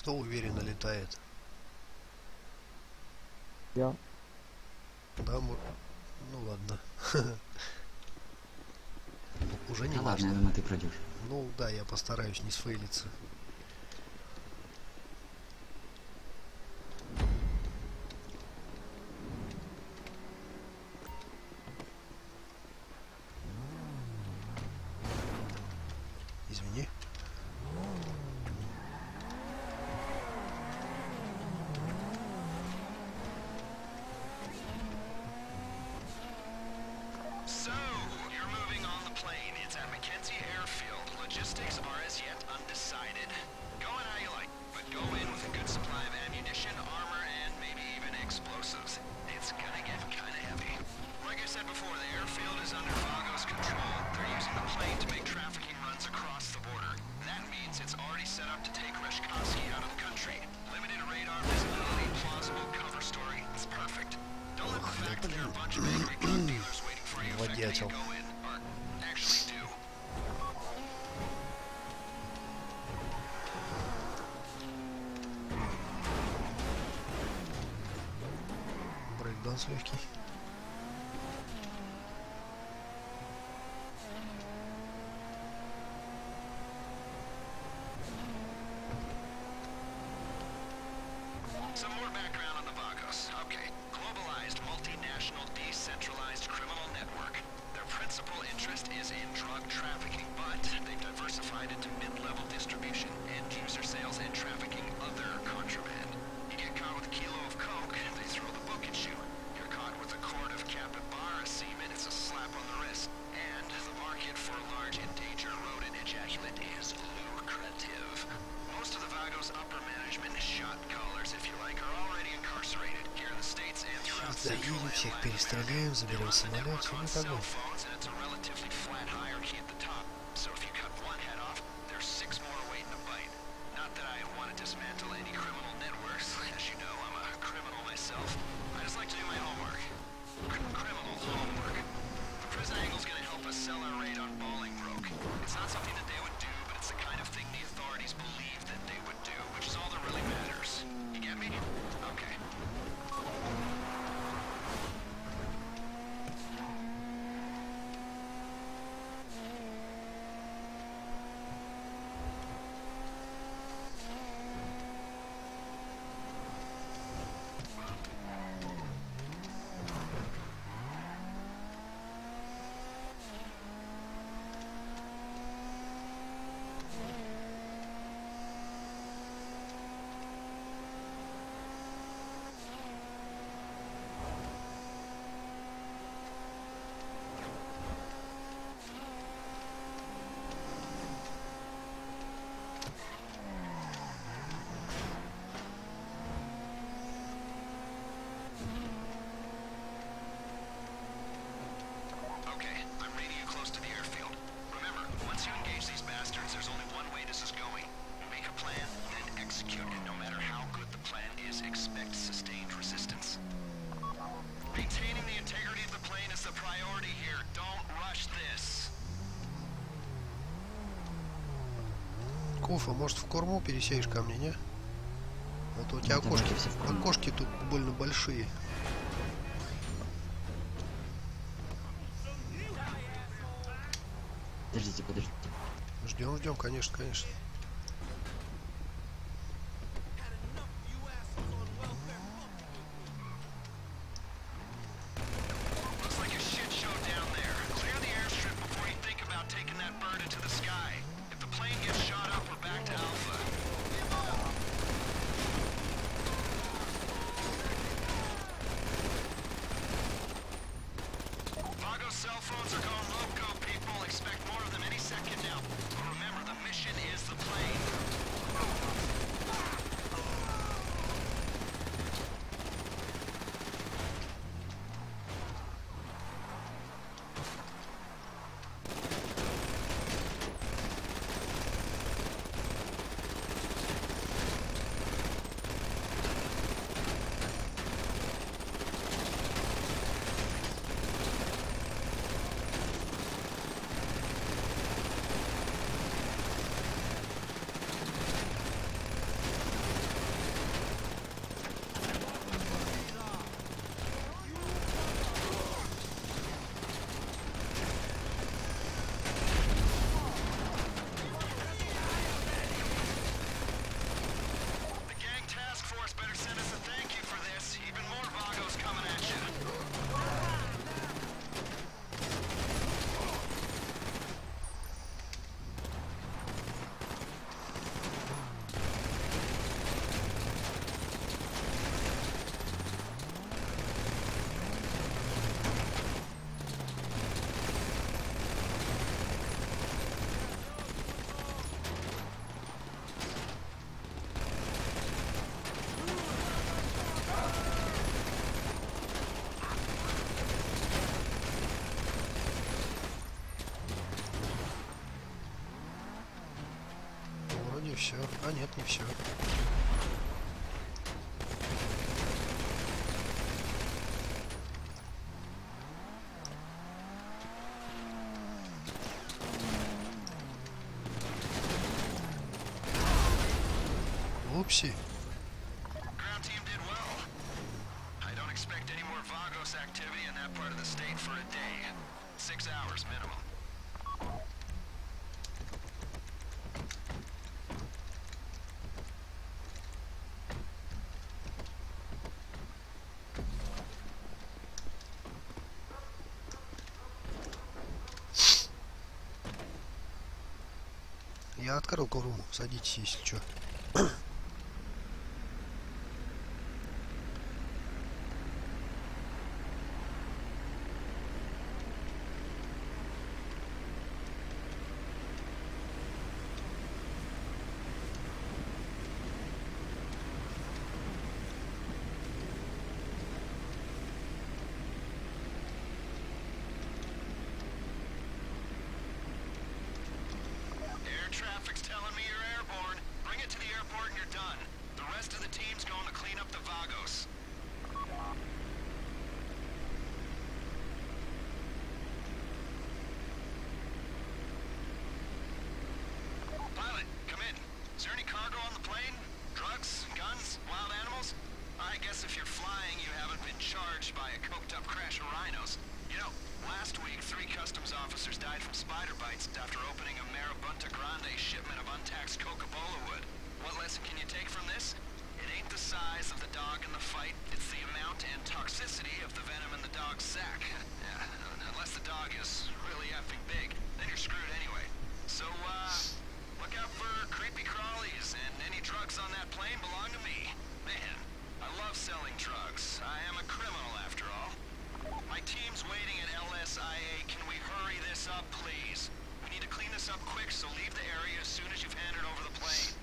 Кто уверенно летает? Я. Да, ну ладно. Уже не Да ладно, важно. я думаю, ты пройдешь. Ну да, я постараюсь не сфейлиться. Извини. So, you're moving on the plane. It's at McKenzie Airfield. Logistics are as yet undecided. Go in how you like, but go in with a good supply of ammunition, armor, and maybe even explosives. It's gonna get kinda heavy. Like I said before, the airfield is under Vago's control. They're using the plane to make trafficking runs across the border. That means it's already set up to take Reshkovsky out of the country. Limited radar visibility, plausible cover story. It's perfect. Don't let the fact that there are a bunch of angry drug dealers waiting for you affect how you Водятел. go in, or actually do. Брейкданс легкий. Some more background on the Vagos. Okay. Globalized, multinational, decentralized criminal network. Their principal interest is in drug trafficking, but they've diversified into mid-level distribution, end-user sales, and trafficking other contraband. You get caught with a kilo of coke, they throw the book at you. You're caught with a quart of capybara semen, it's a slap on the wrist. And the market for large endangered rodent ejaculate is lucrative. Most of the Vagos upper management, shot callers if you like, are already incarcerated here in the States and throughout Central Заедем, and всех Latin перестреляем, America. They заберем run the самолет, network все on не cell проблем. phones, and it's a relatively flat hierarchy at the top. So if you cut one head off, there's 6 more waiting to bite. Not that I want to dismantle any criminal networks. As you know, I'm a criminal myself. I just like to do my homework. Criminal homework. The prison angle's gonna help us sell our raid on Bolingbroke. It's not something that they would do, but it's the kind of thing the authorities believe that they would do, which is all that really matters. You get me? Okay. Okay, I'm reading you close to the airfield. Remember, once you engage these bastards, there's only one way this is going. Make a plan, then execute it. No matter how good the plan is, expect sustained resistance. Maintaining the integrity of the plane is the priority here. Don't rush this. Кофа, может в корму пересеешь ко мне, не? А то у тебя Ну, давайте все в корму. окошки тут больно большие. Подождите, подождите. Ждем, ждем, конечно, конечно. Looks like a shit show down there. Clear the airstrip before you think about taking that bird into the sky. If the plane gets shot up, we're back to Alpha. Vago's cell phones are going loco, people. Expect more of them any second now. But remember, the mission is the все. А нет, не все. Упси. Ground team did well. I don't expect any more Vagos activity in that part of the state for a day. 6 hours minimum. Я открыл куру. Садитесь, если что. Air traffic's telling me you're airborne. Bring it to the airport and you're done. The rest of the team's going to clean up the Vagos. Pilot, come in. Is there any cargo on the plane? Drugs? Guns? Wild animals? I guess if you're flying, you haven't been charged by a coked-up crash of rhinos. You know, last week, 3 customs officers died from spider bites after opening a Marabunta Grande shipment of untaxed Coca-Cola wood. What lesson can you take from this? It ain't the size of the dog in the fight, it's the amount and toxicity of the venom in the dog's sack. Unless the dog is really effing big, then you're screwed anyway. So, look out for creepy crawlies, and any drugs on that plane belong to me. Man, I love selling drugs. I am a criminal after all. My team's waiting at LSIA. Can we hurry this up, please? We need to clean this up quick, so leave the area as soon as you've handed over the plane.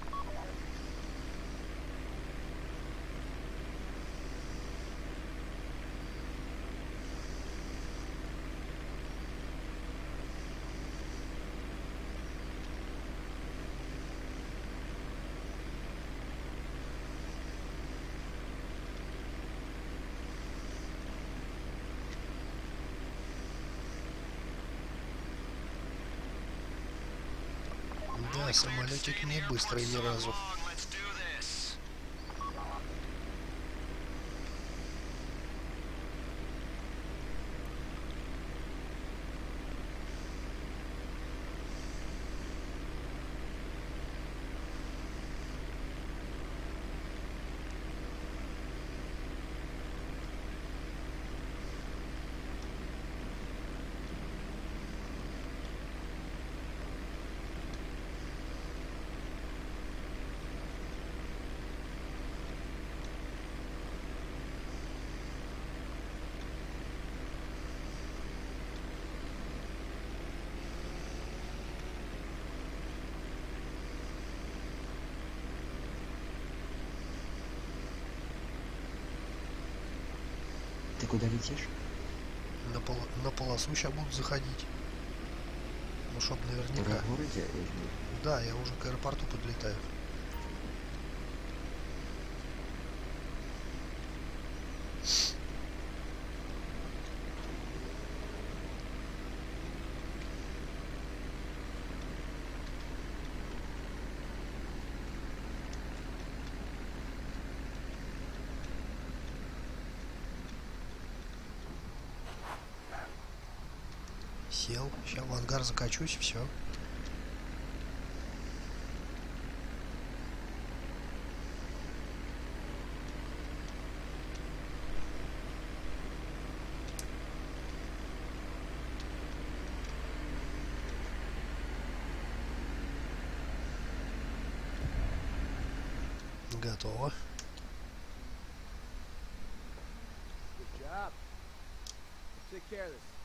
Да, самолетик не быстрый ни разу. Ты куда летишь? На полосу сейчас будут заходить. Ну, чтоб Уже наверняка. в городе? Да, я уже к аэропорту подлетаю. Сел, сейчас в ангар закачусь, все. Готово. Good job. Take care of this.